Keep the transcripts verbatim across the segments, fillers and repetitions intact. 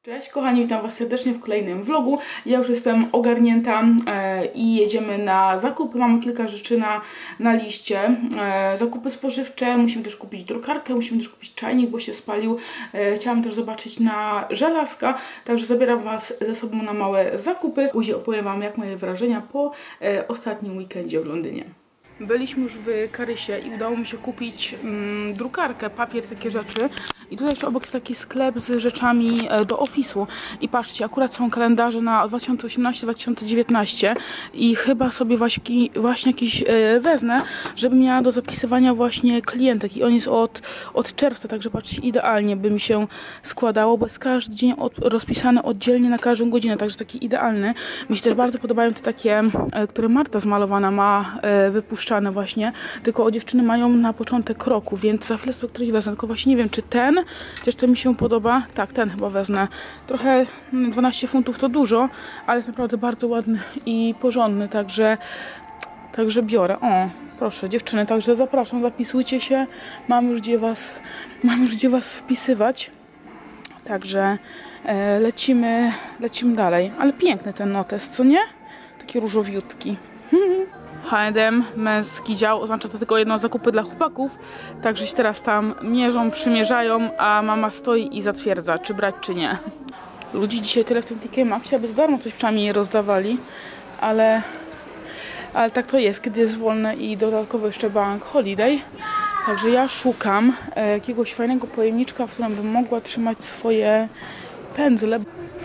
Cześć kochani, witam was serdecznie w kolejnym vlogu. Ja już jestem ogarnięta e, i jedziemy na zakupy. Mamy kilka rzeczy na, na liście. E, zakupy spożywcze, musimy też kupić drukarkę, musimy też kupić czajnik, bo się spalił. E, chciałam też zobaczyć na żelazka, także zabieram was ze sobą na małe zakupy. Później opowiem wam, jak moje wrażenia po e, ostatnim weekendzie w Londynie. Byliśmy już w Karysie i udało mi się kupić mm, drukarkę, papier, takie rzeczy. I tutaj jeszcze obok jest taki sklep z rzeczami do ofisu. I patrzcie, akurat są kalendarze na dwa tysiące osiemnasty dwa tysiące dziewiętnaście i chyba sobie właśnie, właśnie jakiś e, wezmę, żeby miała do zapisywania właśnie klientek. I on jest od, od czerwca, także patrzcie, idealnie by mi się składało, bo jest każdy dzień od, rozpisany oddzielnie na każdą godzinę, także taki idealny. Mi się też bardzo podobają te takie, e, które Marta zmalowana ma e, wypuszczane właśnie, tylko o dziewczyny mają na początek roku, więc za chwilę sobie któryś wezmę, tylko właśnie nie wiem, czy ten, chociaż to mi się podoba. Tak, ten chyba wezmę. Trochę dwanaście funtów to dużo, ale jest naprawdę bardzo ładny i porządny, także, także biorę. O, proszę dziewczyny, także zapraszam, zapisujcie się. Mam już gdzie was, mam już gdzie was wpisywać. Także e, lecimy, lecimy dalej. Ale piękny ten notes, co nie? Taki różowiutki. H and M, męski dział, oznacza to tylko jedno zakupy dla chłopaków, także się teraz tam mierzą, przymierzają, a mama stoi i zatwierdza, czy brać, czy nie. Ludzi dzisiaj tyle w tym T K Maxxie, aby za darmo coś przynajmniej rozdawali, ale, ale tak to jest, kiedy jest wolne i dodatkowo jeszcze bank holiday. Także ja szukam e, jakiegoś fajnego pojemniczka, w którym bym mogła trzymać swoje pędzle.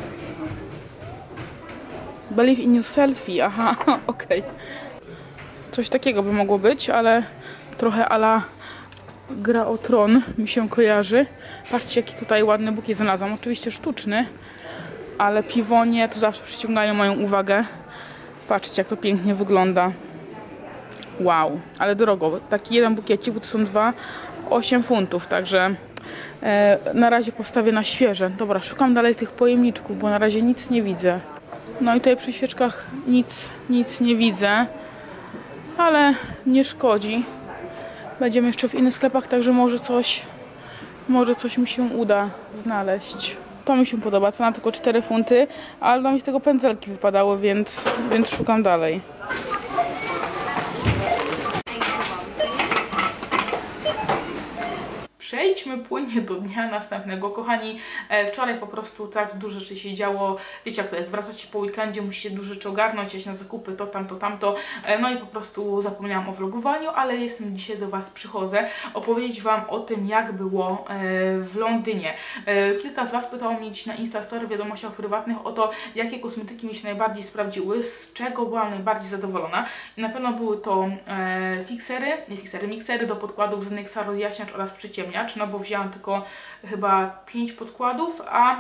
Believe in your selfie, aha, okej. Okay. Coś takiego by mogło być, ale trochę a la Gra o Tron mi się kojarzy. Patrzcie, jaki tutaj ładny bukiet znalazłam. Oczywiście sztuczny, ale piwonie to zawsze przyciągają moją uwagę. Patrzcie, jak to pięknie wygląda. Wow, ale drogo. Taki jeden bukiecik, bo to są dwa, osiem funtów, także e, na razie postawię na świeże. Dobra, szukam dalej tych pojemniczków, bo na razie nic nie widzę. No i tutaj przy świeczkach nic, nic nie widzę. Ale nie szkodzi. Będziemy jeszcze w innych sklepach, także może coś, może coś mi się uda znaleźć. To mi się podoba, cena tylko cztery funty, ale no mi z tego pędzelki wypadały, więc, więc szukam dalej. Przejdźmy płynnie do dnia następnego. Kochani, wczoraj po prostu tak dużo rzeczy się działo. Wiecie jak to jest, wracacie po weekendzie, musicie dużo rzeczy ogarnąć, iść na zakupy, to tamto, tamto. No i po prostu zapomniałam o vlogowaniu, ale jestem dzisiaj do was, przychodzę opowiedzieć wam o tym, jak było w Londynie. Kilka z was pytało mnie dziś na Instastory, w wiadomościach prywatnych o to, jakie kosmetyki mi się najbardziej sprawdziły, z czego byłam najbardziej zadowolona. I na pewno były to fiksery, nie fiksery, miksery do podkładów z Nyxa rozjaśniacz oraz przyciemniacz. No bo wzięłam tylko chyba pięć podkładów, a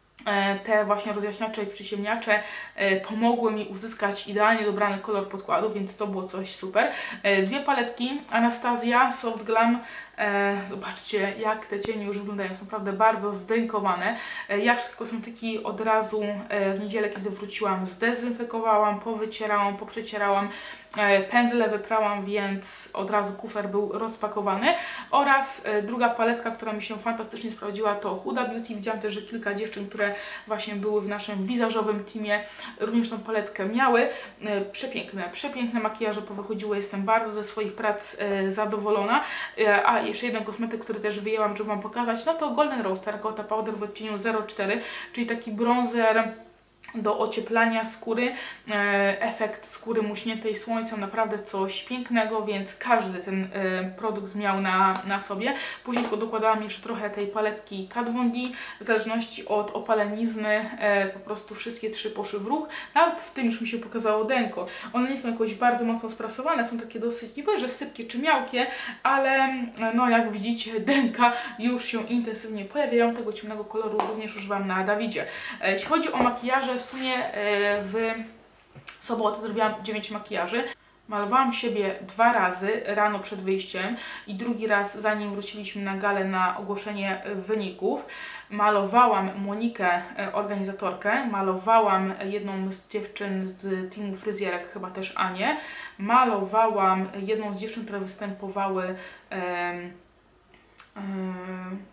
te właśnie rozjaśniacze i przyciemniacze pomogły mi uzyskać idealnie dobrany kolor podkładu, więc to było coś super. Dwie paletki Anastasia Soft Glam. Zobaczcie, jak te cienie już wyglądają, są naprawdę bardzo zdejkowane. Ja wszystkie kosmetyki od razu w niedzielę, kiedy wróciłam, zdezynfekowałam, powycierałam, poprzecierałam, pędzle wyprałam, więc od razu kufer był rozpakowany. Oraz druga paletka, która mi się fantastycznie sprawdziła, to Huda Beauty. Widziałam też, że kilka dziewczyn, które właśnie były w naszym wizażowym teamie, również tą paletkę miały. Przepiękne, przepiękne makijaże powychodziły, jestem bardzo ze swoich prac zadowolona. A jeszcze jeden kosmetyk, który też wyjęłam, żeby wam pokazać, no to Golden Rose Terracotta Powder w odcieniu zero cztery, czyli taki bronzer do ocieplania skóry, efekt skóry muśniętej słońcem, naprawdę coś pięknego, więc każdy ten produkt miał na, na sobie. Później tylko dokładałam jeszcze trochę tej paletki Kat Von D, w zależności od opalenizny, po prostu wszystkie trzy poszły w ruch. Nawet w tym już mi się pokazało denko. One nie są jakoś bardzo mocno sprasowane, są takie dosyć, nie powiem, że sypkie czy miałkie, ale no jak widzicie, denka już się intensywnie pojawiają. Tego ciemnego koloru również używam na Dawidzie. Jeśli chodzi o makijaże, w sumie w sobotę zrobiłam dziewięć makijaży. Malowałam siebie dwa razy rano przed wyjściem i drugi raz zanim wróciliśmy na galę na ogłoszenie wyników. Malowałam Monikę, organizatorkę, malowałam jedną z dziewczyn z teamu fryzjerek, chyba też Anię. Malowałam jedną z dziewczyn, które występowały um, um,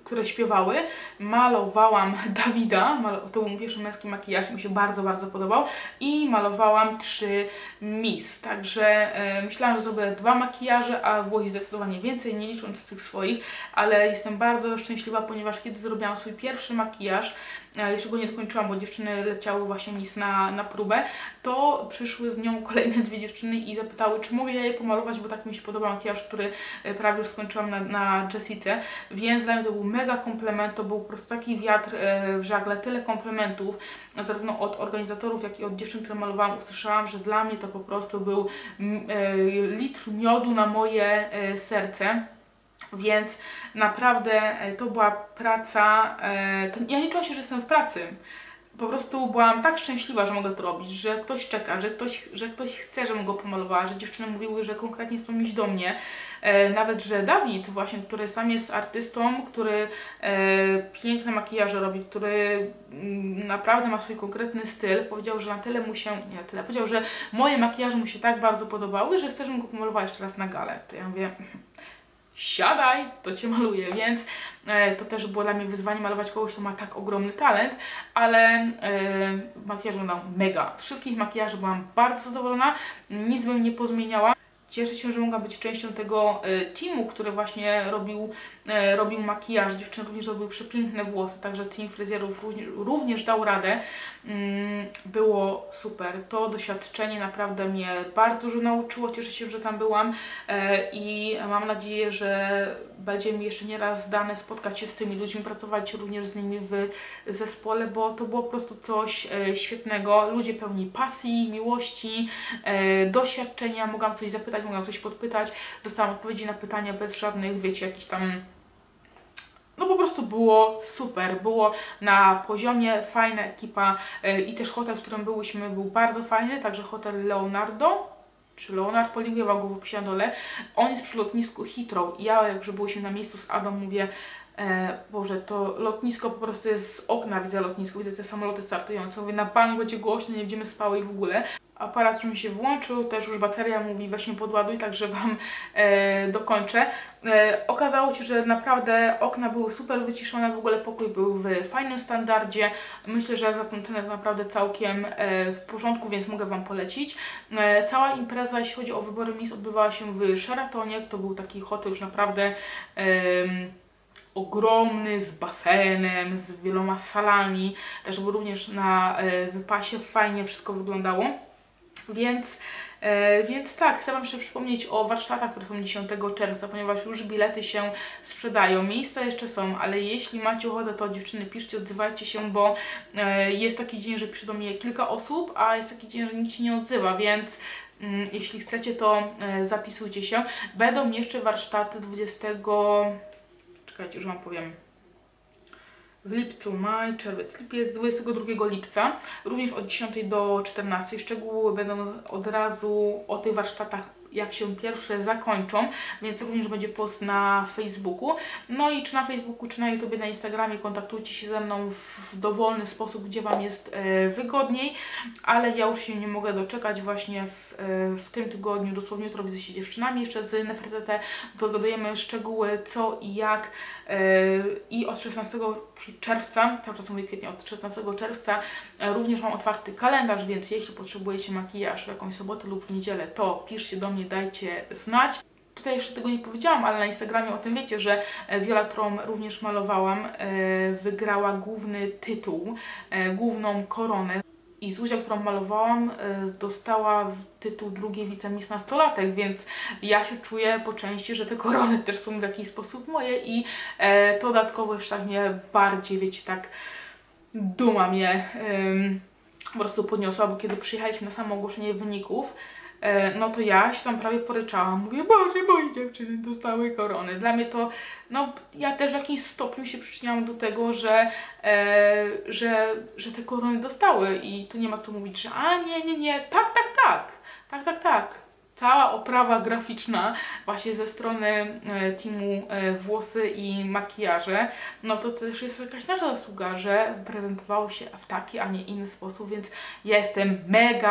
które śpiewały. Malowałam Dawida, to był mój pierwszy męski makijaż, mi się bardzo, bardzo podobał. I malowałam trzy Miss. Także e, myślałam, że zrobię dwa makijaże, a było ich zdecydowanie więcej, nie licząc tych swoich. Ale jestem bardzo szczęśliwa, ponieważ kiedy zrobiłam swój pierwszy makijaż, jeszcze go nie dokończyłam, bo dziewczyny leciały właśnie Miss na, na próbę, to przyszły z nią kolejne dwie dziewczyny i zapytały, czy mogę ja je pomalować, bo tak mi się podoba makijaż, który prawie już skończyłam na, na Jessice, więc dla mnie to był mega komplement, to był po prostu taki wiatr w żagle, tyle komplementów, zarówno od organizatorów, jak i od dziewczyn, które malowałam, usłyszałam, że dla mnie to po prostu był litr miodu na moje serce. Więc naprawdę to była praca, to ja nie czułam się, że jestem w pracy. Po prostu byłam tak szczęśliwa, że mogę to robić, że ktoś czeka, że ktoś, że ktoś chce, żebym go pomalowała, że dziewczyny mówiły, że konkretnie chcą iść do mnie. E, nawet, że Dawid właśnie, który sam jest artystą, który e, piękne makijaże robi, który m, naprawdę ma swój konkretny styl, powiedział, że na tyle mu się, nie na tyle, powiedział, że moje makijaże mu się tak bardzo podobały, że chce, żebym go pomalowała jeszcze raz na galę. To ja mówię, siadaj, to cię maluję, więc e, to też było dla mnie wyzwanie malować kogoś, kto ma tak ogromny talent, ale e, makijaż wyglądał mega. Z wszystkich makijaży byłam bardzo zadowolona, nic bym nie pozmieniała. Cieszę się, że mogłam być częścią tego e, teamu, który właśnie robił, e, robił makijaż. Dziewczyny również robiły przepiękne włosy, także team fryzjerów również, również dał radę. Mm, było super. To doświadczenie naprawdę mnie bardzo dużo nauczyło. Cieszę się, że tam byłam e, i mam nadzieję, że będzie mi jeszcze nie raz dane spotkać się z tymi ludźmi, pracować również z nimi w zespole, bo to było po prostu coś e, świetnego. Ludzie pełni pasji, miłości, e, doświadczenia. Mogłam coś zapytać, mogłam coś podpytać. Dostałam odpowiedzi na pytania bez żadnych, wiecie, jakichś tam... No po prostu było super, było na poziomie, fajna ekipa yy, i też hotel, w którym byłyśmy, był bardzo fajny, także hotel Leonardo, czy Leonard, polinkuję wam go w opisie na dole. On jest przy lotnisku Heathrow i ja, jak już byłyśmy na miejscu z Adą, mówię, e, Boże, to lotnisko po prostu jest z okna, widzę lotnisko, widzę te samoloty startujące, mówię, na bank będzie głośno, nie będziemy spały i w ogóle. Aparat już mi się włączył, też już bateria mówi weź mnie podładuj, także wam e, dokończę. E, okazało się, że naprawdę okna były super wyciszone, w ogóle pokój był w fajnym standardzie. Myślę, że za tą cenę to naprawdę całkiem e, w porządku, więc mogę wam polecić. E, cała impreza, jeśli chodzi o wybory Miss, odbywała się w Sheratonie. To był taki hotel już naprawdę e, ogromny, z basenem, z wieloma salami. Też był również na e, wypasie, fajnie wszystko wyglądało. Więc, e, więc tak, chcę wam jeszcze przypomnieć o warsztatach, które są dziesiątego czerwca, ponieważ już bilety się sprzedają. Miejsca jeszcze są, ale jeśli macie ochotę, to dziewczyny piszcie, odzywajcie się, bo e, jest taki dzień, że pisze do mnie kilka osób, a jest taki dzień, że nikt się nie odzywa, więc mm, jeśli chcecie, to e, zapisujcie się. Będą jeszcze warsztaty dwudziestego... Czekajcie, już wam powiem. W lipcu, maj, czerwiec, lipiec, dwudziestego drugiego lipca, również od dziesiątej do czternastej. Szczegóły będą od razu o tych warsztatach, jak się pierwsze zakończą, więc również będzie post na Facebooku. No i czy na Facebooku, czy na YouTubie, na Instagramie kontaktujcie się ze mną w dowolny sposób, gdzie wam jest e, wygodniej, ale ja już się nie mogę doczekać właśnie w, e, w tym tygodniu, dosłownie jutro widzę się dziewczynami jeszcze z Nefertete, dogadujemy szczegóły co i jak e, i od szesnastego czerwca, cały czas mówię kwietnia, od szesnastego czerwca e, również mam otwarty kalendarz, więc jeśli potrzebujecie makijaż w jakąś sobotę lub w niedzielę, to piszcie do mnie, dajcie znać. Tutaj jeszcze tego nie powiedziałam, ale na Instagramie o tym wiecie, że Viola, którą również malowałam, wygrała główny tytuł, główną koronę. I Zuzia, którą malowałam, dostała tytuł drugiej wicemiss nastolatek, więc ja się czuję po części, że te korony też są w jakiś sposób moje i to dodatkowo jeszcze tak mnie bardziej, wiecie, tak duma mnie po prostu podniosła, bo kiedy przyjechaliśmy na samo ogłoszenie wyników, no to ja się tam prawie poryczałam. Mówię, Boże, moje dziewczyny dostały korony. Dla mnie to, no ja też w jakimś stopniu się przyczyniałam do tego, że, e, że, że te korony dostały i tu nie ma co mówić, że a nie, nie, nie, tak, tak, tak, tak, tak, tak. Cała oprawa graficzna właśnie ze strony e, teamu e, włosy i makijaże, no to też jest jakaś nasza zasługa, że prezentowało się w taki, a nie inny sposób, więc ja jestem mega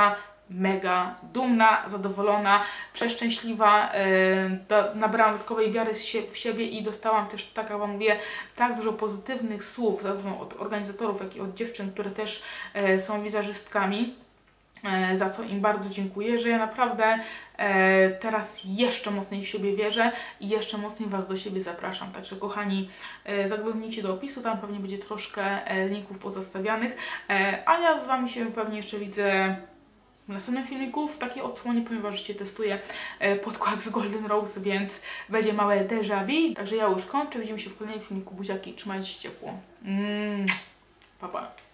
mega dumna, zadowolona, przeszczęśliwa, yy, nabrałam dodatkowej wiary w siebie i dostałam też, tak jak Wam mówię, tak dużo pozytywnych słów, zarówno od organizatorów, jak i od dziewczyn, które też yy, są wizerzystkami, yy, za co im bardzo dziękuję, że ja naprawdę yy, teraz jeszcze mocniej w siebie wierzę i jeszcze mocniej Was do siebie zapraszam. Także kochani, yy, zaglądnijcie do opisu, tam pewnie będzie troszkę yy, linków pozostawianych, yy, a ja z Wami się pewnie jeszcze widzę w następnym filmiku w takiej odsłonie, ponieważ dzisiaj testuję e, podkład z Golden Rose, więc będzie małe déjà vu. Także ja już kończę, widzimy się w kolejnym filmiku. Buziaki, trzymajcie się ciepło. Mm, pa, pa.